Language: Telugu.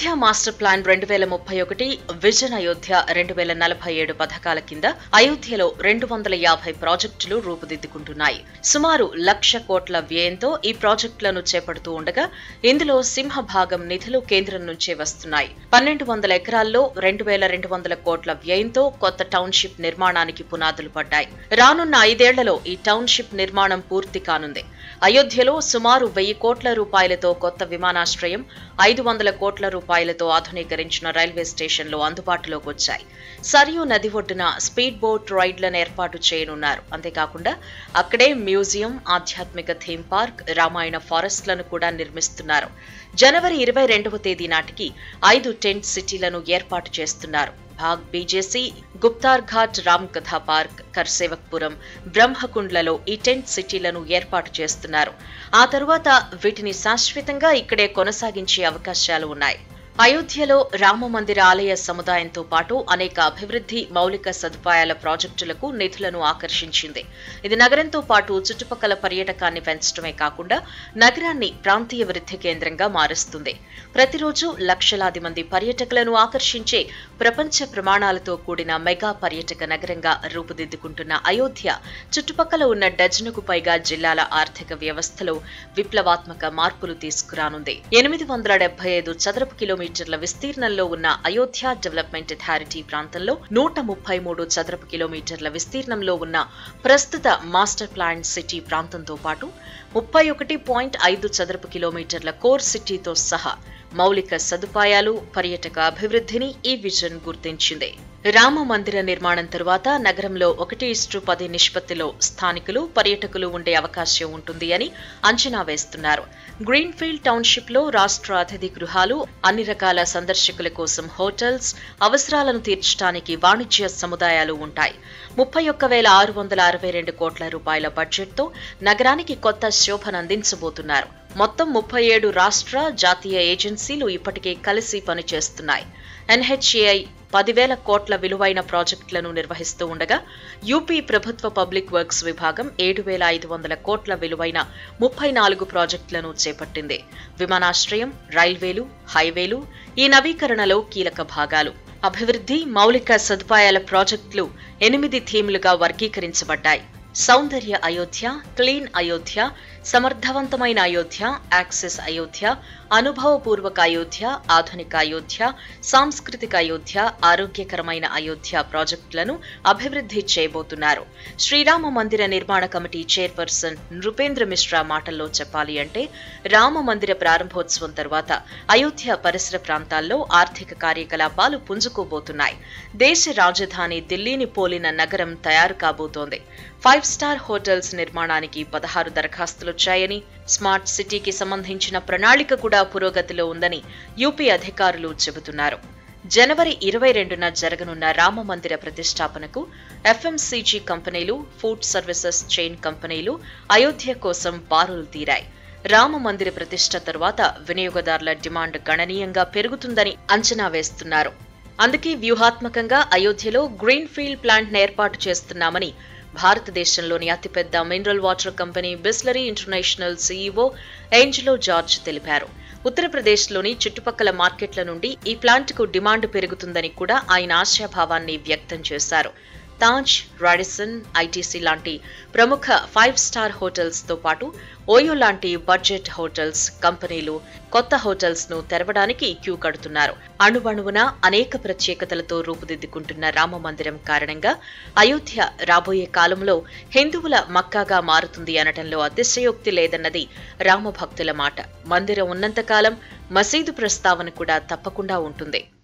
Ayodhya master plan 2031, vision Ayodhya 2047 పథకాల కింద అయోధ్యలో 250 ప్రాజెక్టులు రూపుదిద్దుకుంటున్నాయి. సుమారు 1,00,000 కోట్ల వ్యయంతో ఈ ప్రాజెక్టులను చేపడుతూ ఉండగా ఇందులో సింహభాగం నిధులు కేంద్రం నుంచే వస్తున్నాయి. 1,200 ఎకరాల్లో 2,200 కోట్ల వ్యయంతో కొత్త టౌన్షిప్ నిర్మాణానికి పునాదులు పడ్డాయి. రానున్న 5 ఏళ్లలో ఈ టౌన్షిప్ నిర్మాణం పూర్తి కానుంది. అయోధ్యలో సుమారు 1,000 కోట్ల రూపాయలతో కొత్త విమానాశ్రయం, 500 కోట్ల రూపాయలతో ఆధునీకరించిన రైల్వే స్టేషన్లు అందుబాటులోకి వచ్చాయి. సరియు నది ఒడ్డున స్పీడ్ బోట్ రైడ్లను ఏర్పాటు చేయనున్నారు. అంతేకాకుండా అక్కడే మ్యూజియం, ఆధ్యాత్మిక థీమ్ పార్క్, రామాయణ ఫారెస్ట్లను కూడా నిర్మిస్తున్నారు. జనవరి 22వ తేదీ నాటికి 5 టెంట్ సిటీలను ఏర్పాటు చేస్తున్నారు. భాగ్ బీజేసీ, గుప్తార్ ఘాట్ రామ్ కథా పార్క్, కర్సేవక్పురం, బ్రహ్మకుండ్లలో ఈ టెంట్ సిటీలను ఏర్పాటు చేస్తున్నారు. ఆ తరువాత వీటిని శాశ్వతంగా ఇక్కడే కొనసాగించే అవకాశాలు ఉన్నాయి. అయోధ్యలో రామమందిర ఆలయ సముదాయంతో పాటు అనేక అభివృద్ధి, మౌలిక సదుపాయాల ప్రాజెక్టులకు నిధులను ఆకర్షించింది. ఇది నగరంతో పాటు చుట్టుపక్కల పర్యాటకాన్ని పెంచడమే కాకుండా నగరాన్ని ప్రాంతీయ వృద్ధి కేంద్రంగా మారుస్తుంది. ప్రతిరోజు లక్షలాది మంది పర్యాటకులను ఆకర్షించే ప్రపంచ ప్రమాణాలతో కూడిన మెగా పర్యాటక నగరంగా రూపుదిద్దుకుంటున్న అయోధ్య చుట్టుపక్కల ఉన్న డజనుకు పైగా జిల్లాల ఆర్థిక వ్యవస్థలో విప్లవాత్మక మార్పులు తీసుకురానుంది. 875 చదరపు కిలోమీటర్ల విస్తీర్ణంలో ఉన్న అయోధ్య డెవలప్మెంట్ అథారిటీ ప్రాంతంలో 133 చదరపు కిలోమీటర్ల విస్తీర్ణంలో ఉన్న ప్రస్తుత మాస్టర్ ప్లాన్ సిటీ ప్రాంతంతో పాటు 31.5 చదరపు కిలోమీటర్ల కోర్ సిటీతో సహా మౌలిక సదుపాయాలు, పర్యాటక అభివృద్ధిని ఈ విజన్ గుర్తించింది. రామ మందిర నిర్మాణం తరువాత నగరంలో 1:10 నిష్పత్తిలో స్థానికులు, పర్యాటకులు ఉండే అవకాశం ఉంటుంది అని అంచనా వేస్తున్నారు. గ్రీన్ఫీల్డ్ టౌన్షిప్ లో రాష్ట్ర అతిథి గృహాలు, అన్ని రకాల సందర్శకుల కోసం హోటల్స్, అవసరాలను తీర్చడానికి వాణిజ్య సముదాయాలు ఉంటాయి. 31,662 కోట్ల రూపాయల బడ్జెట్తో నగరానికి కొత్త శోభనందించబోతున్నారు. మొత్తం 37 రాష్ట్ర, జాతీయ ఏజెన్సీలు ఇప్పటికే కలిసి పనిచేస్తున్నాయి. ఎన్హెచ్ఏఐ 10,000 కోట్ల విలువైన ప్రాజెక్టులను నిర్వహిస్తూ ఉండగా యూపీ ప్రభుత్వ పబ్లిక్ వర్క్స్ విభాగం 7,500 కోట్ల విలువైన 34 ప్రాజెక్టులను చేపట్టింది. విమానాశ్రయం, రైల్వేలు, హైవేలు ఈ నవీకరణలో కీలక భాగాలు. అభివృద్ధి, మౌలిక సదుపాయాల ప్రాజెక్టులు 8 థీమ్లుగా వర్గీకరించబడ్డాయి. సౌందర్య అయోధ్య, క్లీన్ అయోధ్య, సమర్థవంతమైన అయోధ్య, యాక్సెస్ అయోధ్య, అనుభవపూర్వక అయోధ్య, ఆధునిక అయోధ్య, సాంస్కృతిక అయోధ్య, ఆరోగ్యకరమైన అయోధ్య ప్రాజెక్టులను అభివృద్ధి చేయబోతున్నారు. శ్రీరామ మందిర నిర్మాణ కమిటీ చైర్పర్సన్ నృపేంద్ర మిశ్రా మాటల్లో చెప్పాలి అంటే రామ మందిర ప్రారంభోత్సవం తర్వాత అయోధ్య పరిసర ప్రాంతాల్లో ఆర్థిక కార్యకలాపాలు పుంజుకోబోతున్నాయి. దేశ రాజధాని ఢిల్లీని పోలిన నగరం తయారు కాబోతోంది. 5 స్టార్ హోటల్స్ నిర్మాణానికి 16 దరఖాస్తులొచ్చాయని, స్మార్ట్ సిటీకి సంబంధించిన ప్రణాళిక కూడా పురోగతిలో ఉందని యూపీ అధికారులు చెబుతున్నారు. జనవరి 22న జరగనున్న రామ మందిర ప్రతిష్టాపనకు ఎఫ్ఎంసీజీ కంపెనీలు, ఫుడ్ సర్వీసెస్ చైన్ కంపెనీలు అయోధ్య కోసం బారులు తీరాయి. రామ మందిర ప్రతిష్ట తరువాత వినియోగదారుల డిమాండ్ గణనీయంగా పెరుగుతుందని అంచనా వేస్తున్నారు. అందుకే వ్యూహాత్మకంగా అయోధ్యలో గ్రీన్ఫీల్డ్ ప్లాంట్ ఏర్పాటు చేస్తున్నామని భారతదేశంలోని అతిపెద్ద mineral water company Bisleri international CEO Angelo George తెలిపారు. ఉత్తరప్రదేశ్లోని చుట్టుపక్కల మార్కెట్ల నుండి ఈ ప్లాంట్కు డిమాండ్ పెరుగుతుందని కూడా ఆయన ఆశాభావాన్ని వ్యక్తం చేశారు. తాజ్, రాడిసన్, ఐటీసీ లాంటి ప్రముఖ 5 స్టార్ హోటల్స్ తో పాటు ఓయో లాంటి బడ్జెట్ హోటల్స్ కంపెనీలు కొత్త హోటల్స్ ను తెరవడానికి క్యూ కడుతున్నారు. అణువణువున అనేక ప్రత్యేకతలతో రూపుదిద్దుకుంటున్న రామ మందిరం కారణంగా అయోధ్య రాబోయే కాలంలో హిందువుల మక్కాగా మారుతుంది అనటంలో అతిశయోక్తి లేదన్నది రామభక్తుల మాట. మందిరం ఉన్నంతకాలం మసీదు ప్రస్తావన కూడా తప్పకుండా ఉంటుంది.